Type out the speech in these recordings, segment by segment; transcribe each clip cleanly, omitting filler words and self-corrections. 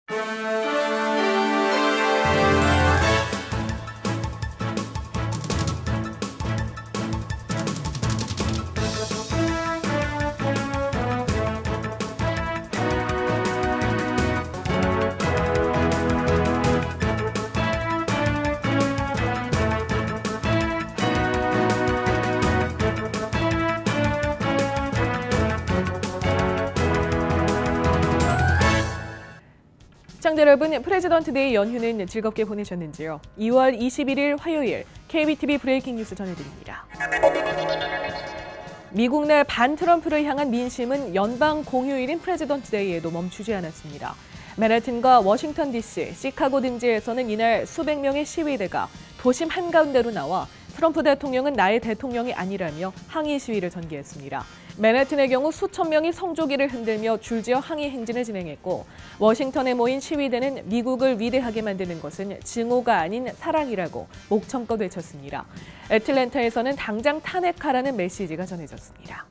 시청자 여러분, 프레지던트 데이 연휴는 즐겁게 보내셨는지요? 2월 21일 화요일 KBTV 브레이킹 뉴스 전해드립니다. 미국 내 반트럼프를 향한 민심은 연방 공휴일인 프레지던트 데이에도 멈추지 않았습니다. 맨해튼과 워싱턴 DC, 시카고 등지에서는 이날 수백 명의 시위대가 도심 한가운데로 나와 트럼프 대통령은 나의 대통령이 아니라며 항의 시위를 전개했습니다. 맨해튼의 경우 수천 명이 성조기를 흔들며 줄지어 항의 행진을 진행했고, 워싱턴에 모인 시위대는 미국을 위대하게 만드는 것은 증오가 아닌 사랑이라고 목청껏 외쳤습니다. 애틀랜타에서는 당장 탄핵하라는 메시지가 전해졌습니다.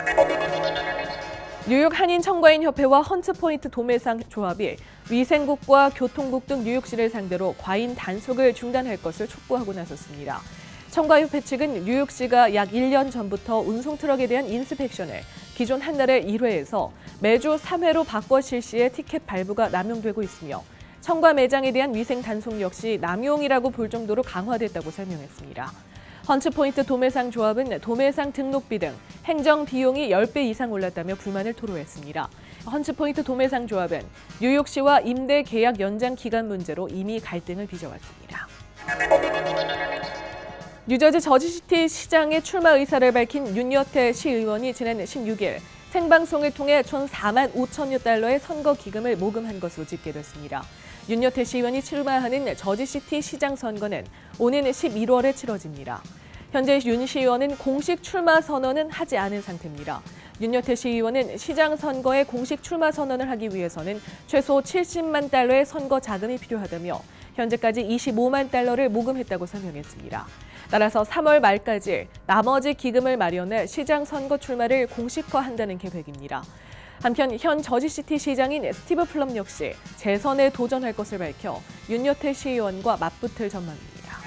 뉴욕 한인청과인협회와 헌츠포인트 도매상 조합이 위생국과 교통국 등 뉴욕시를 상대로 과잉 단속을 중단할 것을 촉구하고 나섰습니다. 청과협회 측은 뉴욕시가 약 1년 전부터 운송트럭에 대한 인스펙션을 기존 한 달에 1회에서 매주 3회로 바꿔 실시해 티켓 발부가 남용되고 있으며, 청과 매장에 대한 위생 단속 역시 남용이라고 볼 정도로 강화됐다고 설명했습니다. 헌츠포인트 도매상 조합은 도매상 등록비 등 행정 비용이 10배 이상 올랐다며 불만을 토로했습니다. 헌츠포인트 도매상 조합은 뉴욕시와 임대 계약 연장 기간 문제로 이미 갈등을 빚어왔습니다. 뉴저지 저지시티 시장의 출마 의사를 밝힌 윤여태 시의원이 지난 16일 생방송을 통해 총 4만 5천여 달러의 선거 기금을 모금한 것으로 집계됐습니다. 윤여태 시의원이 출마하는 저지시티 시장 선거는 오는 11월에 치러집니다. 현재 윤 시의원은 공식 출마 선언은 하지 않은 상태입니다. 윤여태 시의원은 시장 선거에 공식 출마 선언을 하기 위해서는 최소 70만 달러의 선거 자금이 필요하다며 현재까지 25만 달러를 모금했다고 설명했습니다. 따라서 3월 말까지 나머지 기금을 마련해 시장 선거 출마를 공식화한다는 계획입니다. 한편 현 저지시티 시장인 스티브 플럼 역시 재선에 도전할 것을 밝혀 윤여태 시의원과 맞붙을 전망입니다.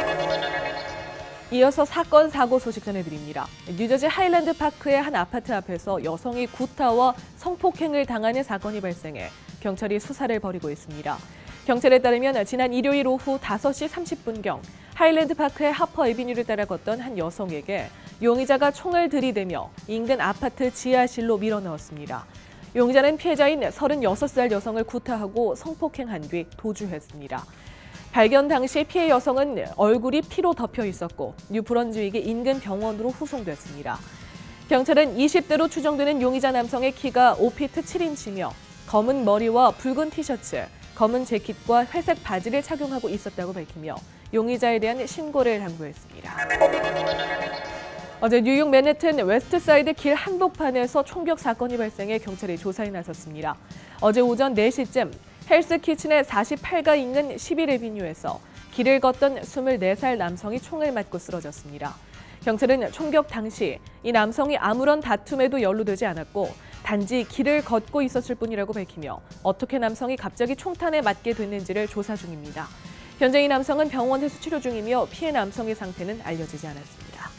이어서 사건, 사고 소식 전해드립니다. 뉴저지 하일랜드 파크의 한 아파트 앞에서 여성이 구타와 성폭행을 당하는 사건이 발생해 경찰이 수사를 벌이고 있습니다. 경찰에 따르면 지난 일요일 오후 5시 30분경 하일랜드 파크의 하퍼 에비뉴를 따라 걷던 한 여성에게 용의자가 총을 들이대며 인근 아파트 지하실로 밀어넣었습니다. 용의자는 피해자인 36살 여성을 구타하고 성폭행한 뒤 도주했습니다. 발견 당시 피해 여성은 얼굴이 피로 덮여 있었고 뉴브런즈윅의 인근 병원으로 후송됐습니다. 경찰은 20대로 추정되는 용의자 남성의 키가 5피트 7인치며 검은 머리와 붉은 티셔츠, 검은 재킷과 회색 바지를 착용하고 있었다고 밝히며 용의자에 대한 신고를 당부했습니다. 어제 뉴욕 맨해튼 웨스트사이드 길 한복판에서 총격 사건이 발생해 경찰이 조사에 나섰습니다. 어제 오전 4시쯤 헬스키친의 48가 인근 11에비뉴에서 길을 걷던 24살 남성이 총을 맞고 쓰러졌습니다. 경찰은 총격 당시 이 남성이 아무런 다툼에도 연루되지 않았고 단지 길을 걷고 있었을 뿐이라고 밝히며 어떻게 남성이 갑자기 총탄에 맞게 됐는지를 조사 중입니다. 현재 이 남성은 병원에서 치료 중이며 피해 남성의 상태는 알려지지 않았습니다.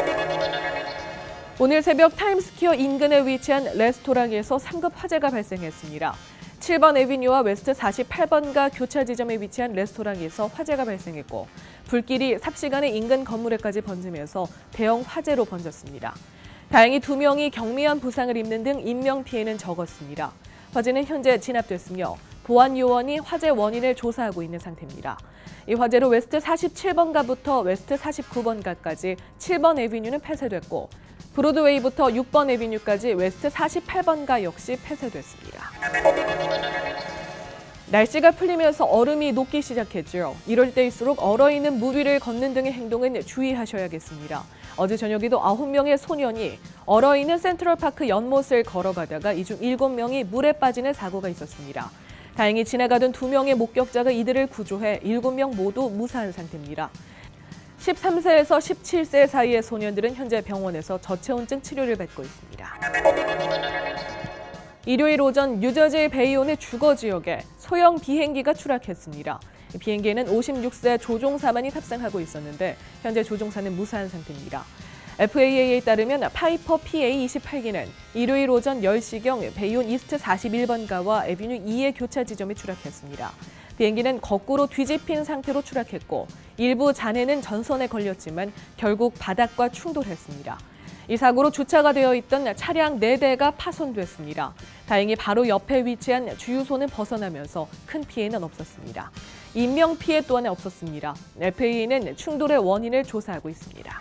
오늘 새벽 타임스퀘어 인근에 위치한 레스토랑에서 상급 화재가 발생했습니다. 7번 에비뉴와 웨스트 48번가 교차 지점에 위치한 레스토랑에서 화재가 발생했고 불길이 삽시간에 인근 건물에까지 번지면서 대형 화재로 번졌습니다. 다행히 2명이 경미한 부상을 입는 등 인명피해는 적었습니다. 화재는 현재 진압됐으며 보안 요원이 화재 원인을 조사하고 있는 상태입니다. 이 화재로 웨스트 47번가부터 웨스트 49번가까지 7번 에비뉴는 폐쇄됐고 브로드웨이부터 6번 에비뉴까지 웨스트 48번가 역시 폐쇄됐습니다. 날씨가 풀리면서 얼음이 녹기 시작했죠. 이럴 때일수록 얼어있는 물 위를 걷는 등의 행동은 주의하셔야겠습니다. 어제 저녁에도 9명의 소년이 얼어있는 센트럴파크 연못을 걸어가다가 이 중 7명이 물에 빠지는 사고가 있었습니다. 다행히 지나가던 2명의 목격자가 이들을 구조해 7명 모두 무사한 상태입니다. 13세에서 17세 사이의 소년들은 현재 병원에서 저체온증 치료를 받고 있습니다. 일요일 오전 뉴저지 베이온의 주거 지역에 소형 비행기가 추락했습니다. 비행기에는 56세 조종사만이 탑승하고 있었는데 현재 조종사는 무사한 상태입니다. FAA에 따르면 파이퍼 PA-28기는 일요일 오전 10시경 베이온 이스트 41번가와 애비뉴 2의 교차 지점에 추락했습니다. 비행기는 거꾸로 뒤집힌 상태로 추락했고 일부 잔해는 전선에 걸렸지만 결국 바닥과 충돌했습니다. 이 사고로 주차가 되어 있던 차량 4대가 파손됐습니다. 다행히 바로 옆에 위치한 주유소는 벗어나면서 큰 피해는 없었습니다. 인명피해 또한 없었습니다. FAA는 충돌의 원인을 조사하고 있습니다.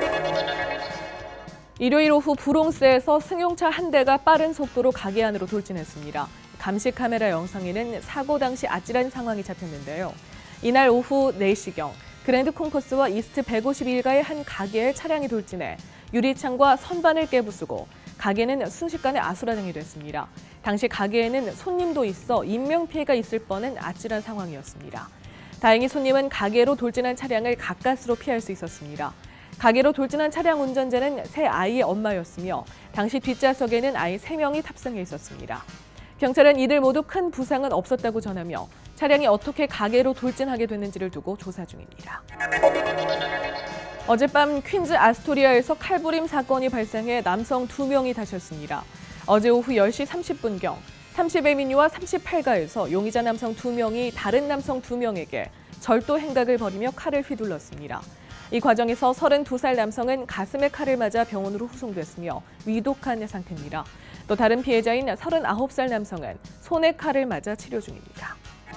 일요일 오후 브롱스에서 승용차 한 대가 빠른 속도로 가게 안으로 돌진했습니다. 감시 카메라 영상에는 사고 당시 아찔한 상황이 잡혔는데요. 이날 오후 4시경 그랜드 콩코스와 이스트 151가의 한 가게에 차량이 돌진해 유리창과 선반을 깨부수고 가게는 순식간에 아수라장이 됐습니다. 당시 가게에는 손님도 있어 인명피해가 있을 뻔한 아찔한 상황이었습니다. 다행히 손님은 가게로 돌진한 차량을 가까스로 피할 수 있었습니다. 가게로 돌진한 차량 운전자는 세 아이의 엄마였으며 당시 뒷좌석에는 아이 3명이 탑승해 있었습니다. 경찰은 이들 모두 큰 부상은 없었다고 전하며 차량이 어떻게 가게로 돌진하게 됐는지를 두고 조사 중입니다. 어젯밤 퀸즈 아스토리아에서 칼부림 사건이 발생해 남성 2명이 다쳤습니다. 어제 오후 10시 30분경 30에미뉴와 38가에서 용의자 남성 2명이 다른 남성 2명에게 절도 행각을 벌이며 칼을 휘둘렀습니다. 이 과정에서 32살 남성은 가슴에 칼을 맞아 병원으로 후송됐으며 위독한 상태입니다. 또 다른 피해자인 39살 남성은 손에 칼을 맞아 치료 중입니다.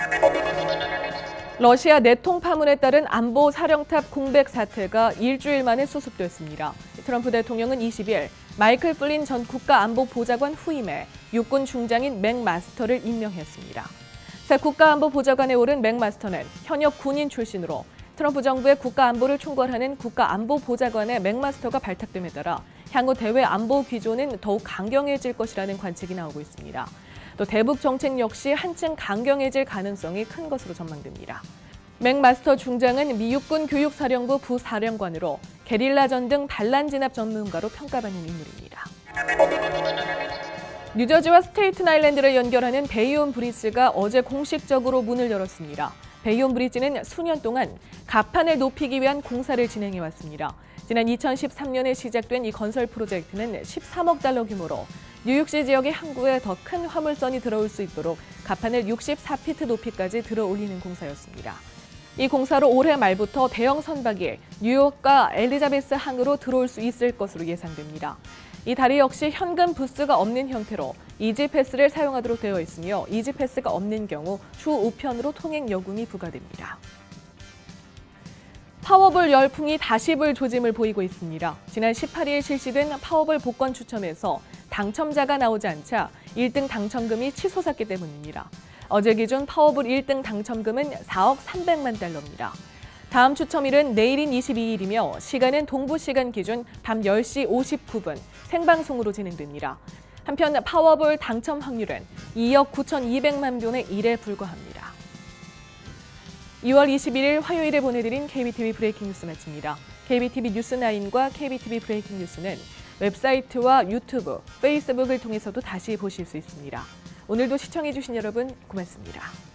러시아 내통 파문에 따른 안보 사령탑 공백 사태가 일주일 만에 수습됐습니다. 트럼프 대통령은 20일 마이클 플린 전 국가안보보좌관 후임에 육군 중장인 맥마스터를 임명했습니다. 새 국가안보보좌관에 오른 맥마스터는 현역 군인 출신으로 트럼프 정부의 국가안보를 총괄하는 국가안보보좌관의 맥마스터가 발탁됨에 따라 향후 대외 안보 기조는 더욱 강경해질 것이라는 관측이 나오고 있습니다. 또 대북 정책 역시 한층 강경해질 가능성이 큰 것으로 전망됩니다. 맥마스터 중장은 미 육군 교육사령부 부사령관으로 게릴라전 등 반란 진압 전문가로 평가받는 인물입니다. 뉴저지와 스테이튼 아일랜드를 연결하는 베이온 브리지가 어제 공식적으로 문을 열었습니다. 베이온 브리지는 수년 동안 가판을 높이기 위한 공사를 진행해왔습니다. 지난 2013년에 시작된 이 건설 프로젝트는 13억 달러 규모로 뉴욕시 지역의 항구에 더 큰 화물선이 들어올 수 있도록 가판을 64피트 높이까지 들어 올리는 공사였습니다. 이 공사로 올해 말부터 대형 선박이 뉴욕과 엘리자베스 항으로 들어올 수 있을 것으로 예상됩니다. 이 다리 역시 현금 부스가 없는 형태로 이지패스를 사용하도록 되어 있으며 이지패스가 없는 경우 추우편으로 통행 요금이 부과됩니다. 파워볼 열풍이 다시 불 조짐을 보이고 있습니다. 지난 18일 실시된 파워볼 복권 추첨에서 당첨자가 나오지 않자 1등 당첨금이 치솟았기 때문입니다. 어제 기준 파워볼 1등 당첨금은 4억 300만 달러입니다. 다음 추첨일은 내일인 22일이며 시간은 동부 시간 기준 밤 10시 59분 생방송으로 진행됩니다. 한편 파워볼 당첨 확률은 2억 9,200만 분의 1에 불과합니다. 2월 21일 화요일에 보내드린 KBTV 브레이킹 뉴스 마칩니다. KBTV 뉴스9과 KBTV 브레이킹 뉴스는 웹사이트와 유튜브, 페이스북을 통해서도 다시 보실 수 있습니다. 오늘도 시청해주신 여러분 고맙습니다.